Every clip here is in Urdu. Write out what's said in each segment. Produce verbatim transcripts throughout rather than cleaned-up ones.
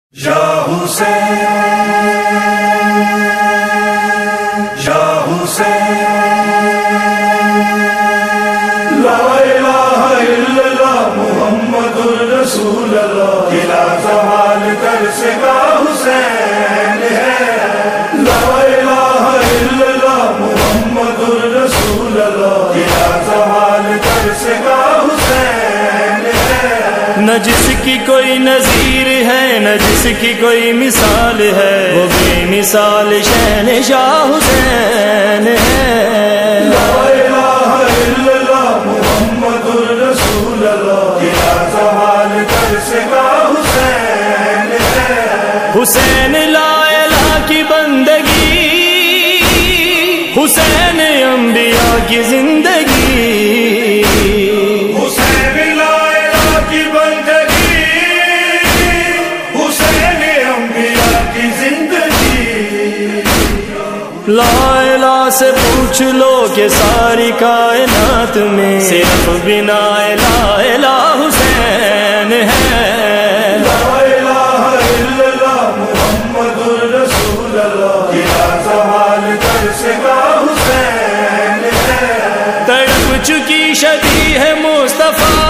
یا حسین یا حسین لا الہ الا اللہ محمد الرسول اللہ قلعہ زوال ترس کا حسین ہے لا الہ الا اللہ محمد الرسول اللہ قلعہ زوال ترس کا حسین ہے نہ جس کی کوئی نظیر ہے نہ جس کی کوئی مثال ہے وہ بے مثال شہنشاہ حسین ہے لا الہ الا اللہ محمد الرسول اللہ قلعہ زوال ترس کا حسین ہے حسین لا الہ کی بندگی حسین انبیاء کی زندگی حسین لا الہ کی بندگی حسین انبیاء کی زندگی لا الہ سے پوچھ لو کہ ساری کائنات میں صرف بنا لا الہ حسین ہے لا الہ الا اللہ محمد الرسول اللہ قلعہ زوال ترس کا حسین ہے تڑپ چکی شبیہ ہے مصطفیٰ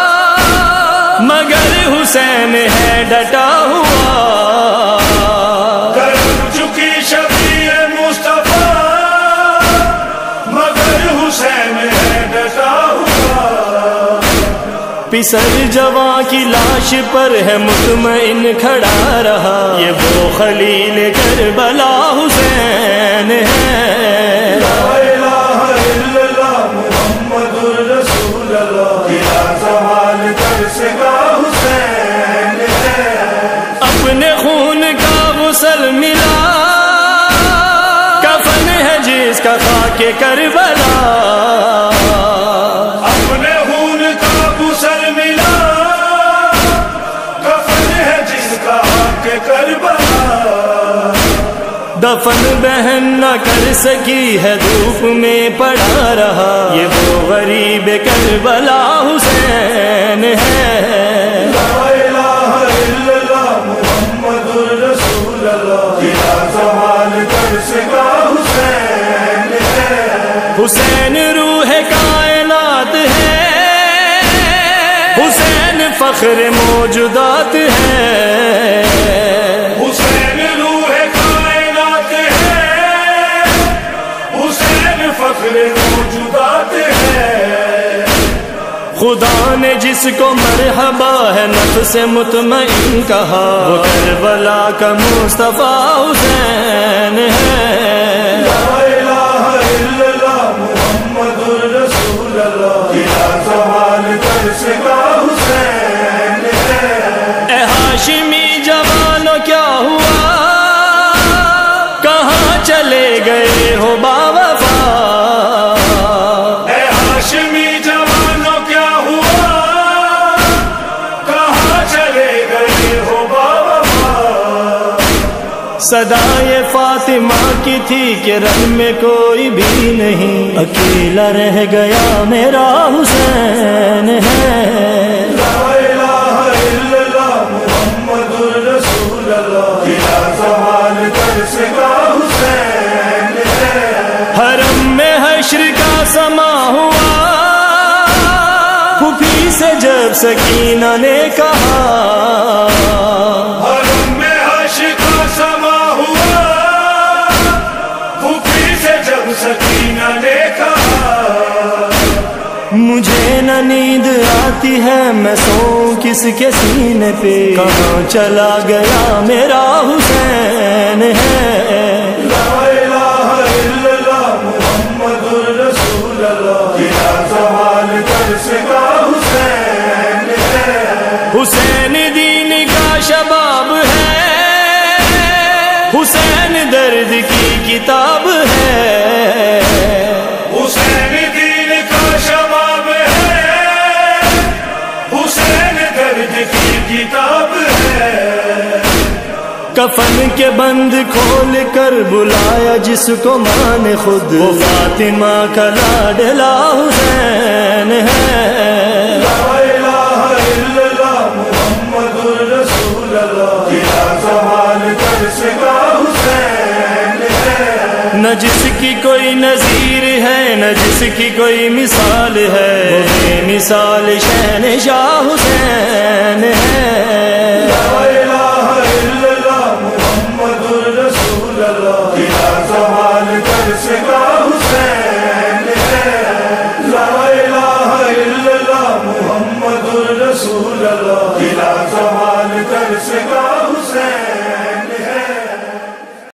مگر حسین ہے ڈٹا ہوا تڑپ چکی شبیہ مصطفیٰ مگر حسین ہے ڈٹا ہوا پسر جواں کی لاش پر ہے مطمئن کھڑا رہا یہ وہ خلیل کربلا حسین ہے لا الہ الا اللہ محمد الرسول اللہ قلعہ زوال ترس کا حسین ہے اپنے خون کا غسل ملا کفن ہے جس کا خاک کربلا اپنے خون کا غسل ملا کفن ہے جس کا حق کربلا دفن بہن نہ کر سکی ہے دھوپ میں پڑا رہا یہ وہ غریب کربلا حسین ہے لا الہ الا اللہ محمد الرسول اللہ قلعہ زوال ترس کا حسین ہے حسین روح کائنات ہے حسین فخر موجودات ہے حسین روح کائنات ہے حسین فخر موجودات ہے خدا نے جس کو مرحبا ہے نفس مطمئن کہا وہ کربلا کا مصطفیٰ حسین ہے لا الہ الا اللہ محمد الرسول اللہ قلعہ زوال ترس کا حسین ہے اے ہاشمی جوانو کیا ہوا کہاں چلے گئے ہو باوفا اے ہاشمی جوانوں کیا ہوا کہاں چلے گئے ہو بابا صدا یہ فاطمہ کی تھی کہ رن میں کوئی بھی نہیں اکیلا رہ گیا میرا حسین ہے لا الہ الا اللہ محمد الرسول اللہ قلعہ زوال ترس کا حسین ہے حرم میں حشر کا سما ہوا پھوپھی سے جب سکینہ نے کہا حرم میں حشر کا سما ہوا پھوپھی سے جب سکینہ نے کہا مجھے نہ نیند آتی ہے میں سوؤں کس کے سینے پہ کہاں چلا گیا میرا حسین ہے لا الہ الا اللہ محمد الرسول اللہ قلعہ زوال ترس کا حسین ہے حسین دین کا شباب ہے حسین درد کی کتاب ہے حسین دین کا شباب ہے حسین درد کی کتاب ہے کفن کے بند کھول کر بلایا جس کو ماں نے خود وہ فاطمہ کا لاڈلا حسین ہے لا الہ الا اللہ محمد الرسول اللہ قلعہ نہ جس کی کوئی نظیر ہے نہ جس کی کوئی مثال ہے، وہ بے مثال شہنشاہ حسین ہے۔ لا الہ